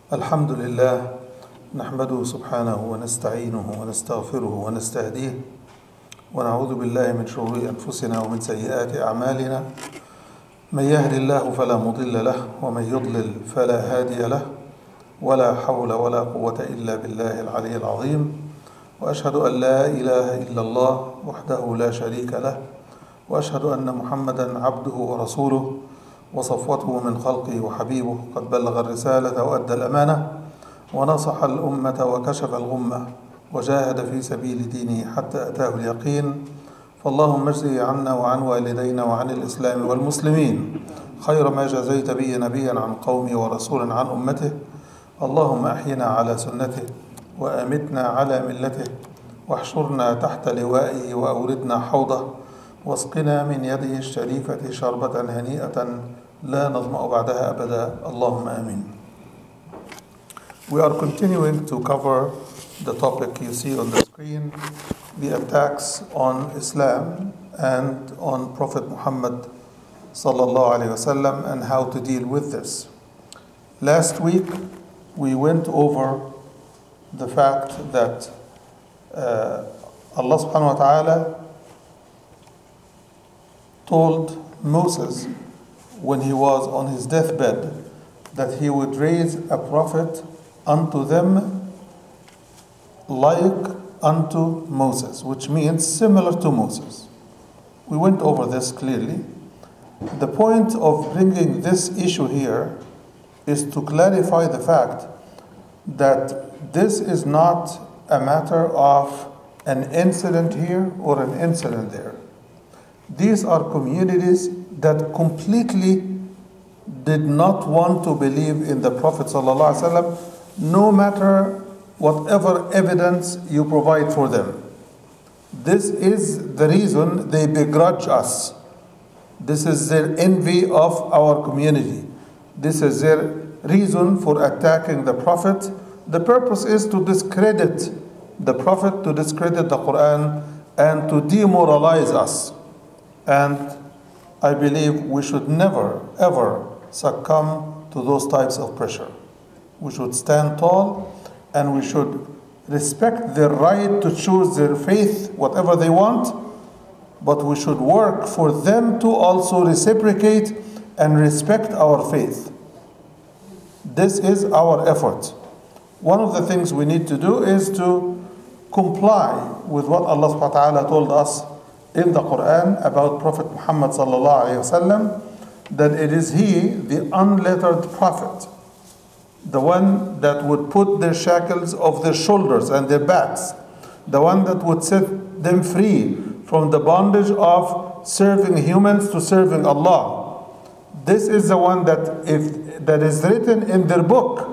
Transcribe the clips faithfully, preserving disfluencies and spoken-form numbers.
الحمد لله نحمده سبحانه ونستعينه ونستغفره ونستهديه ونعوذ بالله من شرور أنفسنا ومن سيئات أعمالنا من يهد الله فلا مضل له ومن يضلل فلا هادي له ولا حول ولا قوة إلا بالله العلي العظيم وأشهد أن لا إله إلا الله وحده لا شريك له وأشهد أن محمدا عبده ورسوله وصفوته من خلقه وحبيبه قد بلغ الرسالة وأدى الأمانة ونصح الأمة وكشف الغمة وجاهد في سبيل دينه حتى أتاه اليقين فاللهم اجزه عنا وعن والدينا وعن الإسلام والمسلمين خير ما جزيت به نبيا عن قومه ورسولا عن أمته. اللهم أحينا على سنته وأمتنا على ملته واحشرنا تحت لوائه وأوردنا حوضه واسقنا من يده الشريفة شربة هنيئة لا نظمأ بعدها أبدا اللهم آمين. We are continuing to cover the topic you see on the screen, the attacks on Islam and on Prophet Muhammad sallallahu alaihi wasallam and how to deal with this. Last week we went over the fact that uh, Allah subhanahu wa ta'ala told Moses when he was on his deathbed that he would raise a prophet unto them like unto Moses, which means similar to Moses. We went over this clearly. The point of bringing this issue here is to clarify the fact that this is not a matter of an incident here or an incident there. These are communities that completely did not want to believe in the Prophet ﷺ, no matter whatever evidence you provide for them. This is the reason they begrudge us. This is their envy of our community. This is their reason for attacking the Prophet. The purpose is to discredit the Prophet, to discredit the Quran, and to demoralize us. And I believe we should never, ever succumb to those types of pressure. We should stand tall and we should respect their right to choose their faith, whatever they want, but we should work for them to also reciprocate and respect our faith. This is our effort. One of the things we need to do is to comply with what Allah subhanahu wa ta'ala told us in the Quran about Prophet Muhammad sallallahu alayhi wasallam, that it is he, the unlettered prophet, the one that would put their shackles off their shoulders and their backs, the one that would set them free from the bondage of serving humans to serving Allah. This is the one that if that is written in their book,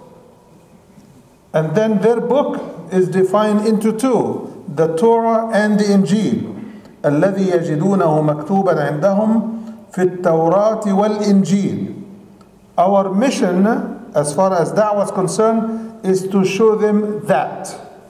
and then their book is defined into two, the Torah and the Injil. الذي يجدونه مكتوبا عندهم في التوراة والإنجيل. Our mission, as far as da'wah is concerned, is to show them that.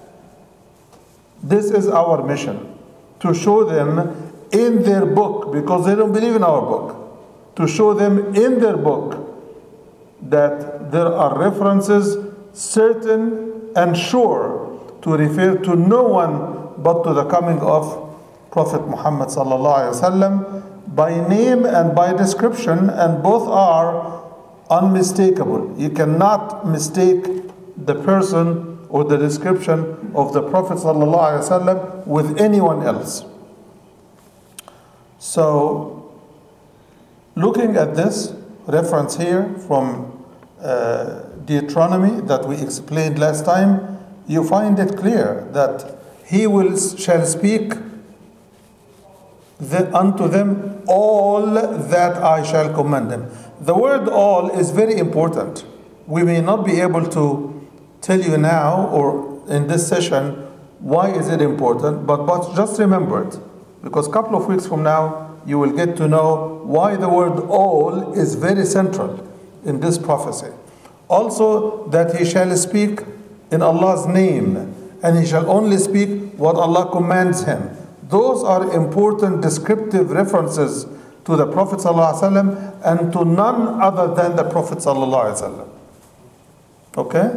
This is our mission, to show them in their book, because they don't believe in our book, to show them in their book that there are references certain and sure to refer to no one but to the coming of Prophet Muhammad sallallahu alaihi wasallam by name and by description, and both are unmistakable. You cannot mistake the person or the description of the Prophet sallallahu alaihi wasallam with anyone else. So, looking at this reference here from uh, Deuteronomy that we explained last time, you find it clear that he will shall speak The, unto them all that I shall command them. The word all is very important. We may not be able to tell you now or in this session why is it important, but, but just remember it, because a couple of weeks from now you will get to know why the word all is very central in this prophecy. Also that he shall speak in Allah's name, and he shall only speak what Allah commands him. Those are important descriptive references to the Prophet ﷺ and to none other than the Prophet ﷺ. Okay?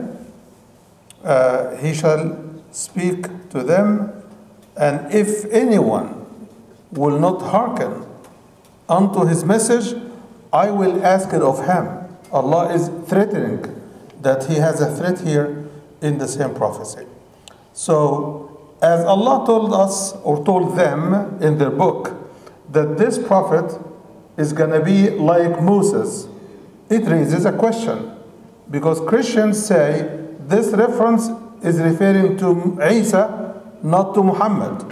Uh, he shall speak to them, and if anyone will not hearken unto his message, I will ask it of him. Allah is threatening that he has a threat here in the same prophecy. So, as Allah told us or told them in their book that this prophet is going to be like Moses, it raises a question. Because Christians say this reference is referring to Isa, not to Muhammad.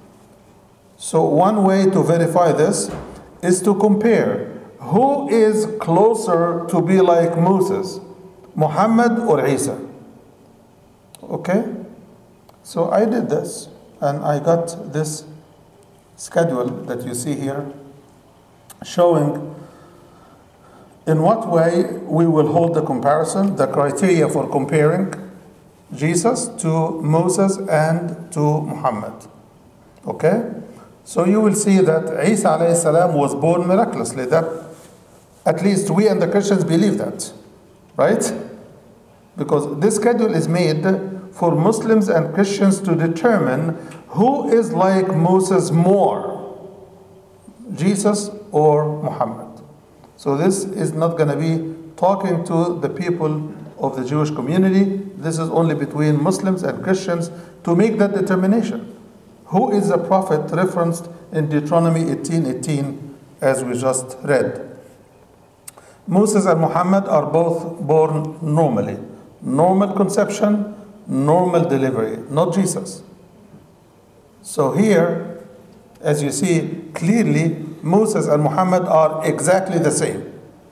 So one way to verify this is to compare who is closer to be like Moses, Muhammad or Isa. Okay? So I did this, and I got this schedule that you see here showing in what way we will hold the comparison, the criteria for comparing Jesus to Moses and to Muhammad. Okay? So you will see that Isa alayhi salam was born miraculously. That at least we and the Christians believe that. Right? Because this schedule is made for Muslims and Christians to determine who is like Moses more, Jesus or Muhammad. So this is not going to be talking to the people of the Jewish community. This is only between Muslims and Christians to make that determination. Who is the prophet referenced in Deuteronomy eighteen eighteen, as we just read? Moses and Muhammad are both born normally. Normal conception, normal delivery, not Jesus. So here, as you see clearly, Moses and Muhammad are exactly the same.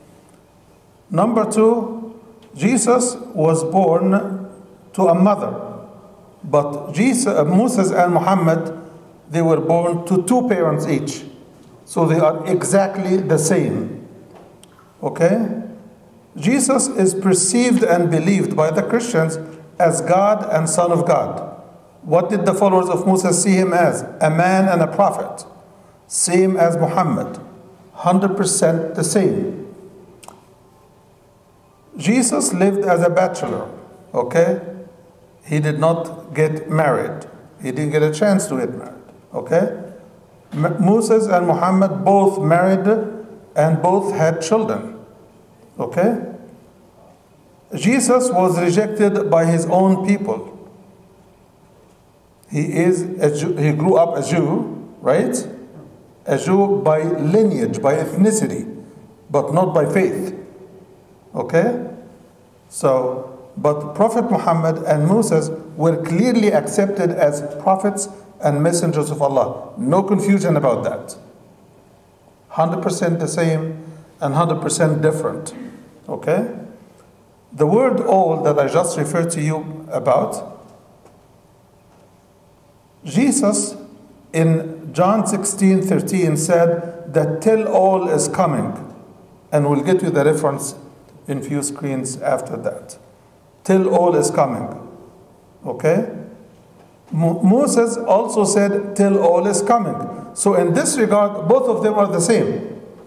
Number two, Jesus was born to a mother, but Jesus, Moses and Muhammad, they were born to two parents each. So they are exactly the same. Okay? Jesus is perceived and believed by the Christians as God and Son of God. What did the followers of Moses see him as? A man and a prophet. Same as Muhammad. one hundred percent the same. Jesus lived as a bachelor. Okay? He did not get married. He didn't get a chance to get married. Okay? M- Moses and Muhammad both married and both had children. Okay? Jesus was rejected by his own people. He is a Jew, he grew up a Jew, right? A Jew by lineage, by ethnicity, but not by faith. Okay? So, but Prophet Muhammad and Moses were clearly accepted as prophets and messengers of Allah. No confusion about that. one hundred percent the same and one hundred percent different. Okay? The word all that I just referred to you about, Jesus in John sixteen thirteen said that till all is coming. And we'll get you the reference in few screens after that. Till all is coming. Okay? Mo- Moses also said till all is coming. So in this regard, both of them are the same.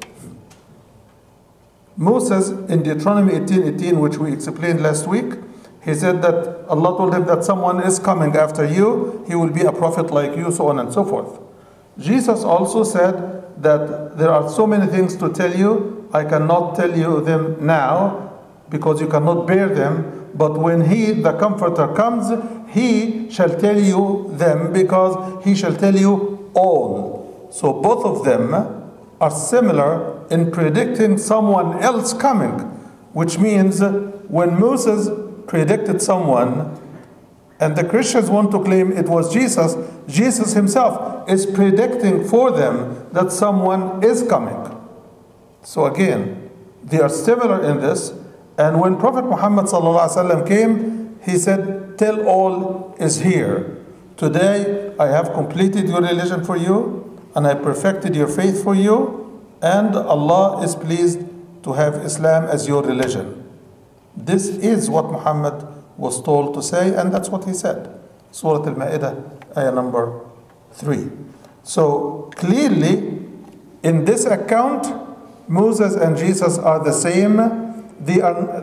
Moses in Deuteronomy eighteen eighteen, which we explained last week, he said that Allah told him that someone is coming after you, he will be a prophet like you, so on and so forth. Jesus also said that there are so many things to tell you, I cannot tell you them now because you cannot bear them, but when he, the Comforter, comes, he shall tell you them because he shall tell you all. So both of them are similar in predicting someone else coming, which means when Moses predicted someone and the Christians want to claim it was Jesus, Jesus himself is predicting for them that someone is coming. So again, they are similar in this. And when Prophet Muhammad sallallahu alaihi wasallam came, he said, till all is here. Today I have completed your religion for you and I perfected your faith for you, and Allah is pleased to have Islam as your religion. This is what Muhammad was told to say, and that's what he said. Surah Al-Ma'idah, ayah number three. So clearly, in this account, Moses and Jesus are the same. They are,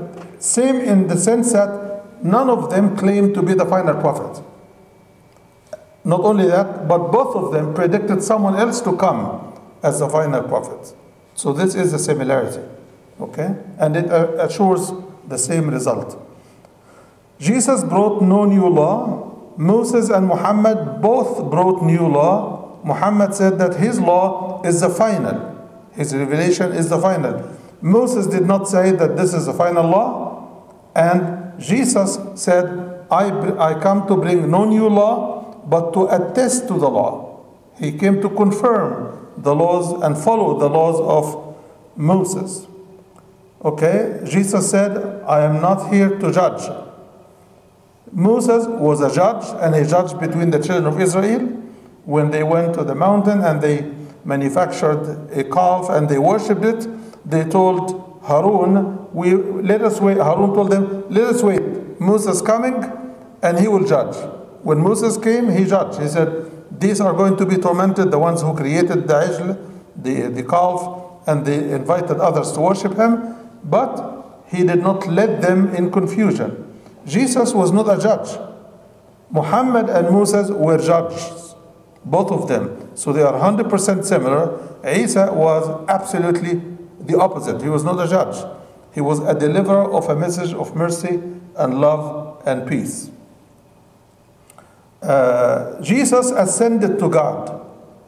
Same in the sense that none of them claimed to be the final prophet. Not only that, but both of them predicted someone else to come as the final prophet. So this is a similarity, okay? And it assures the same result. Jesus brought no new law. Moses and Muhammad both brought new law. Muhammad said that his law is the final. His revelation is the final. Moses did not say that this is the final law. And Jesus said, I, I come to bring no new law, but to attest to the law. He came to confirm the laws and follow the laws of Moses. Okay, Jesus said, I am not here to judge. Moses was a judge, and he judged between the children of Israel when they went to the mountain and they manufactured a calf and they worshipped it. They told Harun, we, let us wait. Harun told them, let us wait. Moses is coming and he will judge. When Moses came, he judged. He said, these are going to be tormented, the ones who created the ijl, the, the calf, and they invited others to worship him, but he did not let them in confusion. Jesus was not a judge. Muhammad and Moses were judges, both of them. So they are one hundred percent similar. Isa was absolutely the opposite. He was not a judge. He was a deliverer of a message of mercy and love and peace. Uh, Jesus ascended to God.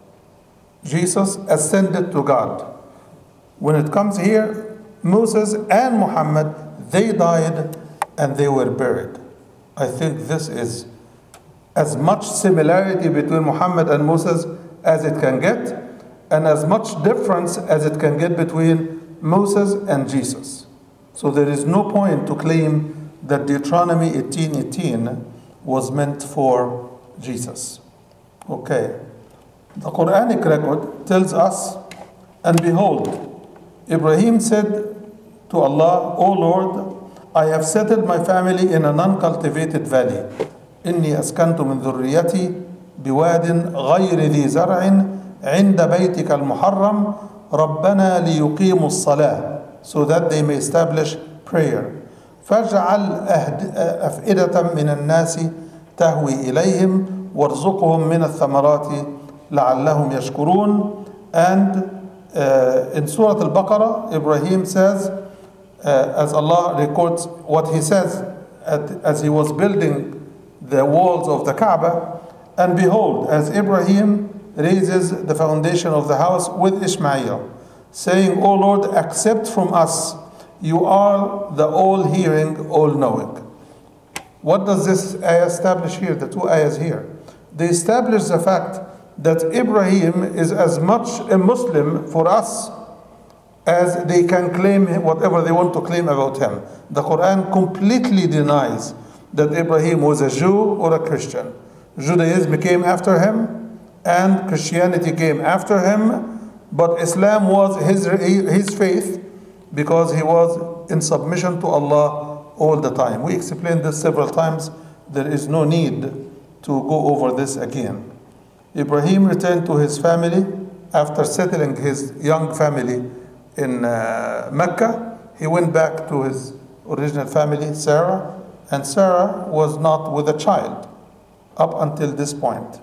Jesus ascended to God. When it comes here, Moses and Muhammad, they died and they were buried. I think this is as much similarity between Muhammad and Moses as it can get, and as much difference as it can get between Moses and Jesus. So there is no point to claim that Deuteronomy eighteen eighteen was meant for Jesus. Okay. The Quranic record tells us, and behold, Ibrahim said to Allah, O Lord, I have settled my family in a non-cultivated valley. إني أسكنت من ذريتي بواد غير ذي زرع عند بيتك المحرم ربنا ليقيموا الصلاة, so that they may establish prayer. فاجعل أفئدة من الناس تهوي إليهم وارزقهم من الثمرات لعلهم يشكرون. And uh, in Surah Al-Baqarah, Ibrahim says, uh, as Allah records what he says at, as he was building the walls of the Kaaba, and behold, as Ibrahim raises the foundation of the house with Ishmael, saying, O Lord, accept from us, you are the all-hearing, all-knowing. What does this ayah establish here, the two ayahs here? They establish the fact that Ibrahim is as much a Muslim for us as they can claim whatever they want to claim about him. The Quran completely denies that Ibrahim was a Jew or a Christian. Judaism came after him and Christianity came after him, but Islam was his, his faith because he was in submission to Allah all the time. We explained this several times. There is no need to go over this again. Ibrahim returned to his family after settling his young family in uh, Mecca. He went back to his original family, Sarah, and Sarah was not with a child up until this point.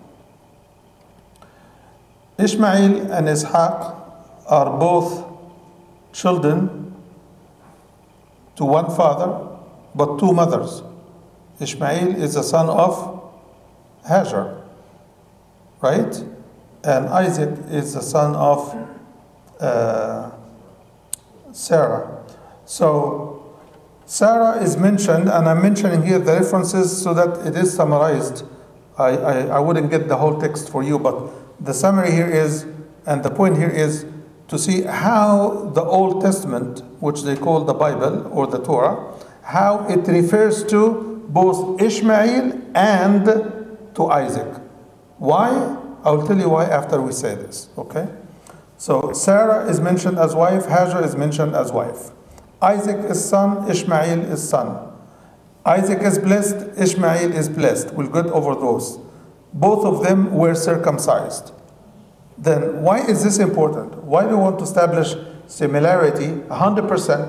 Ishmael and Ishaq are both children to one father but two mothers. Ishmael is the son of Hajar, right? And Isaac is the son of uh, Sarah. So Sarah is mentioned, and I'm mentioning here the references so that it is summarized. I, I, I wouldn't get the whole text for you, but the summary here is, and the point here is to see how the Old Testament, which they call the Bible or the Torah, how it refers to both Ishmael and to Isaac. Why? I'll tell you why after we say this, okay? So Sarah is mentioned as wife, Hajar is mentioned as wife. Isaac is son, Ishmael is son. Isaac is blessed, Ishmael is blessed. We'll get over those. Both of them were circumcised. Then why is this important? Why do we want to establish similarity one hundred percent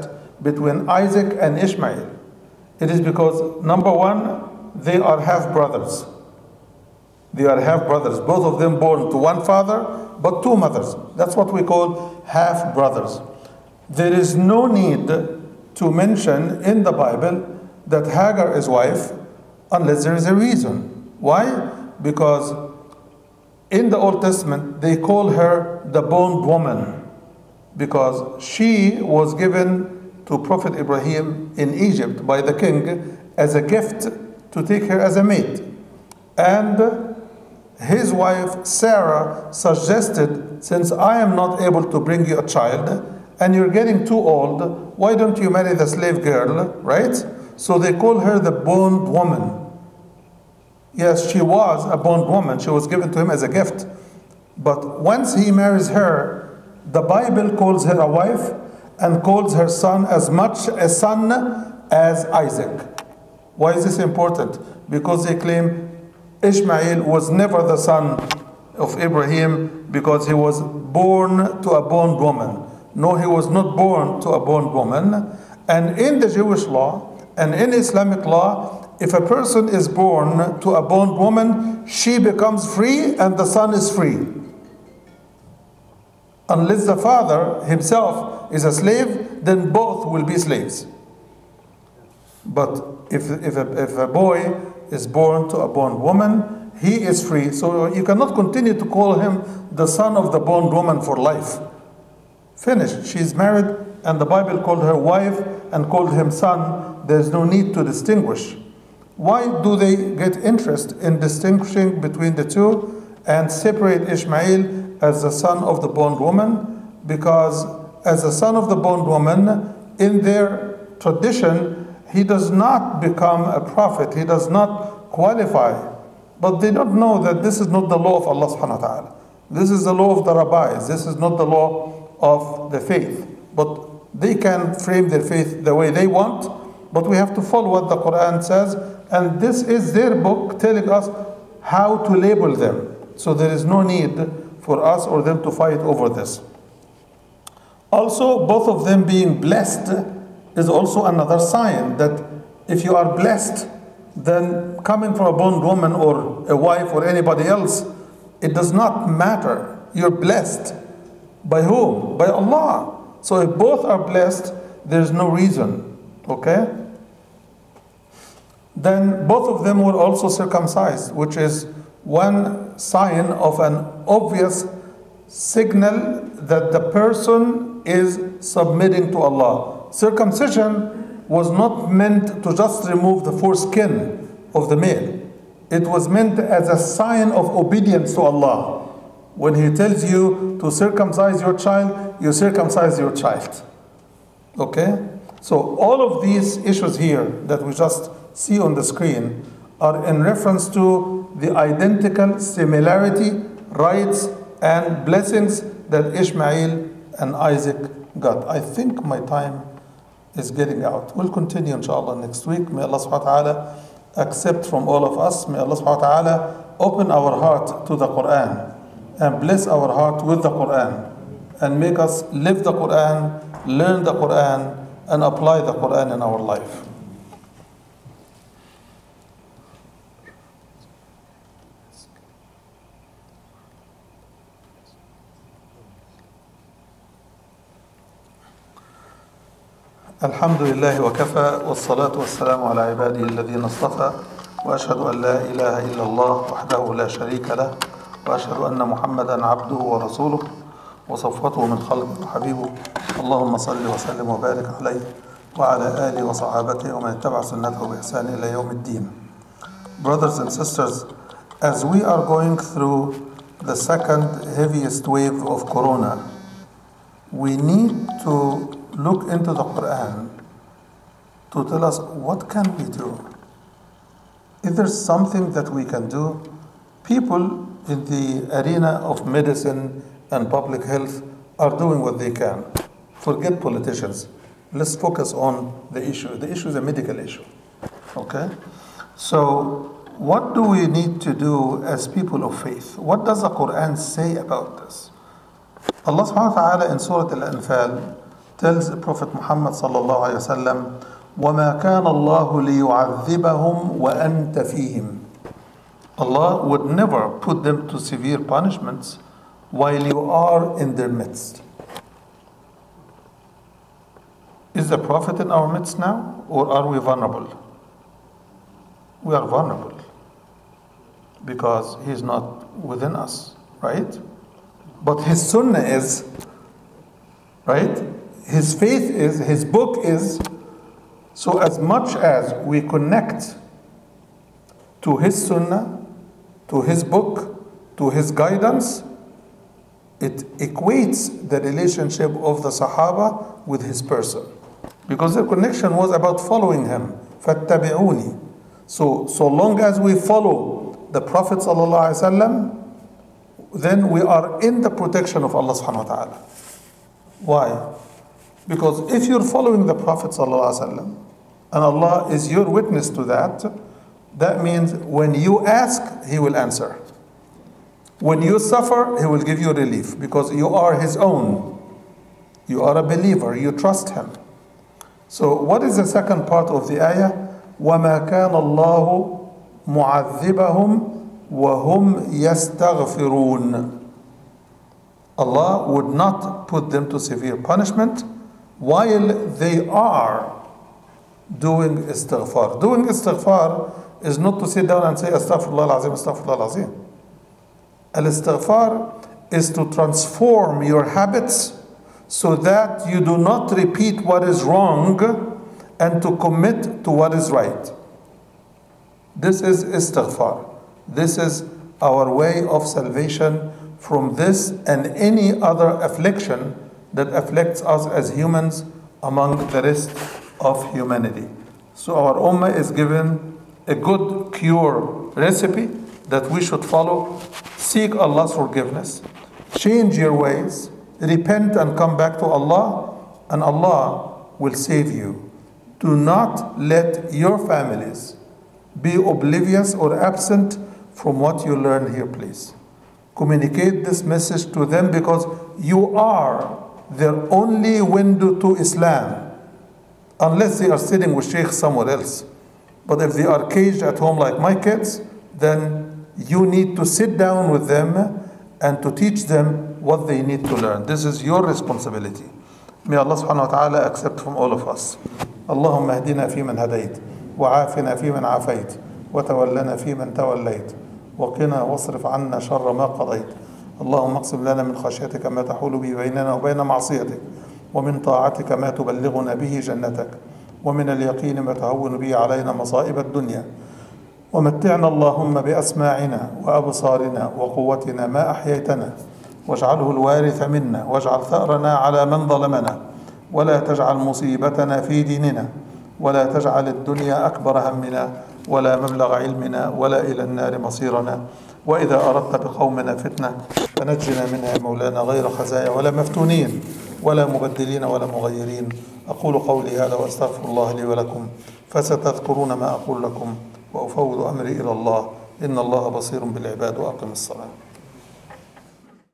between Isaac and Ishmael? It is because, number one, they are half brothers. They are half brothers, both of them born to one father, but two mothers. That's what we call half brothers. There is no need to mention in the Bible that Hagar is wife unless there is a reason. Why? Because in the Old Testament, they call her the bondwoman, because she was given to Prophet Ibrahim in Egypt by the king as a gift to take her as a maid. And his wife Sarah suggested, since I am not able to bring you a child and you're getting too old, why don't you marry the slave girl, right? So they call her the bondwoman. Yes, she was a bondwoman. She was given to him as a gift. But once he marries her, the Bible calls her a wife and calls her son as much a son as Isaac. Why is this important? Because they claim Ishmael was never the son of Abraham because he was born to a bondwoman. No, he was not born to a bondwoman. And in the Jewish law and in Islamic law, if a person is born to a bondwoman, she becomes free and the son is free. Unless the father himself is a slave, then both will be slaves. But if, if, a, if a boy is born to a bondwoman, he is free. So you cannot continue to call him the son of the bondwoman for life. Finished. She's married, and the Bible called her wife and called him son. There's no need to distinguish. Why do they get interest in distinguishing between the two and separate Ishmael as the son of the bondwoman? Because as the son of the bondwoman, in their tradition, he does not become a prophet. He does not qualify. But they don't know that this is not the law of Allah subhanahu wa ta'ala. This is the law of the rabbis. This is not the law of the faith. But they can frame their faith the way they want. But we have to follow what the Quran says. And this is their book telling us how to label them. So there is no need for us or them to fight over this. Also, both of them being blessed is also another sign that if you are blessed, then coming from a bondwoman or a wife or anybody else, it does not matter. You're blessed. By whom? By Allah. So if both are blessed, there's no reason. Okay? Then both of them were also circumcised, which is one sign of an obvious signal that the person is submitting to Allah. Circumcision was not meant to just remove the foreskin of the male. It was meant as a sign of obedience to Allah. When He tells you to circumcise your child, you circumcise your child. Okay? So all of these issues here that we just see on the screen are in reference to the identical similarity, rights, and blessings that Ishmael and Isaac got. I think my time is getting out. We'll continue inshallah next week. May Allah subhanahu wa ta'ala accept from all of us. May Allah subhanahu wa ta'ala open our heart to the Quran and bless our heart with the Quran and make us live the Quran, learn the Quran, and apply the Quran in our life. الحمد لله وكفى والصلاة والسلام على عباده الذين اصطفى وأشهد أن لا إله إلا الله وحده لا شريك له وأشهد أن محمدا عبده ورسوله وصفوته من خلقه وحبيبه اللهم صل وسلم وبارك عليه وعلى آله وصحابته ومن اتبع سنته بإحسان إلى يوم الدين. Brothers and sisters, as we are going through the second heaviest wave of Corona, we need to look into the Quran to tell us what can we do. Is there something that we can do? People in the arena of medicine and public health are doing what they can. Forget politicians. Let's focus on the issue. The issue is a medical issue. Okay? So, what do we need to do as people of faith? What does the Quran say about this? Allah subhanahu wa ta'ala in Surah Al-Anfal tells the Prophet Muhammad sallallahu alayhi wa sallam, وَمَا كَانَ اللَّهُ لِيُعَذِّبَهُمْ وَأَنْتَ فِيهِمْ. Allah would never put them to severe punishments while you are in their midst. Is the Prophet in our midst now, or are we vulnerable? We are vulnerable because he is not within us, right? But his sunnah is, right? His faith is, his book is. So as much as we connect to his sunnah, to his book, to his guidance, it equates the relationship of the Sahaba with his person. Because the connection was about following him. فَاتَّبِعُونِ. So, so long as we follow the Prophet ﷺ, then we are in the protection of Allah subhanahu wa ta'ala. Why? Because if you're following the Prophet ﷺ, and Allah is your witness to that, that means when you ask, He will answer. When you suffer, He will give you relief because you are His own. You are a believer, you trust Him. So what is the second part of the ayah? وَمَا كَانَ اللَّهُ مُعَذِّبَهُمْ وَهُمْ يَسْتَغْفِرُونَ. Allah would not put them to severe punishment while they are doing istighfar. Doing istighfar is not to sit down and say astaghfirullah al-azim, astaghfirullah al-azim. Al-istighfar is to transform your habits so that you do not repeat what is wrong and to commit to what is right. This is istighfar. This is our way of salvation from this and any other affliction that afflicts us as humans among the rest of humanity. So our ummah is given a good cure recipe that we should follow. Seek Allah's forgiveness. Change your ways. Repent and come back to Allah, and Allah will save you. Do not let your families be oblivious or absent from what you learn here, please. Communicate this message to them because you are their only window to Islam, unless they are sitting with Sheikh somewhere else. But if they are caged at home like my kids, then you need to sit down with them and to teach them what they need to learn. This is your responsibility. May Allah subhanahu wa ta'ala accept from all of us. Allahumma ahdina fi man hadayt, wa afina fi man afayt, wa tawallana fi man tawallayt, wa qina wasrif anna sharra ma qadayt. اللهم اقسم لنا من خشيتك ما تحول به بيننا وبين معصيتك ومن طاعتك ما تبلغنا به جنتك ومن اليقين ما تهون به علينا مصائب الدنيا ومتعنا اللهم بأسماعنا وأبصارنا وقوتنا ما أحييتنا واجعله الوارث منا واجعل ثأرنا على من ظلمنا ولا تجعل مصيبتنا في ديننا ولا تجعل الدنيا أكبر همنا ولا مبلغ علمنا ولا إلى النار مصيرنا وإذا أردت بقومنا فتنة فنجنا منها مولانا غير خزايا ولا مفتونين ولا مبدلين ولا مغيرين. أقول قولي هذا وأستغفر الله لي ولكم فستذكرون ما أقول لكم وأفوض أمري إلى الله إن الله بصير بالعباد وأقم الصلاة.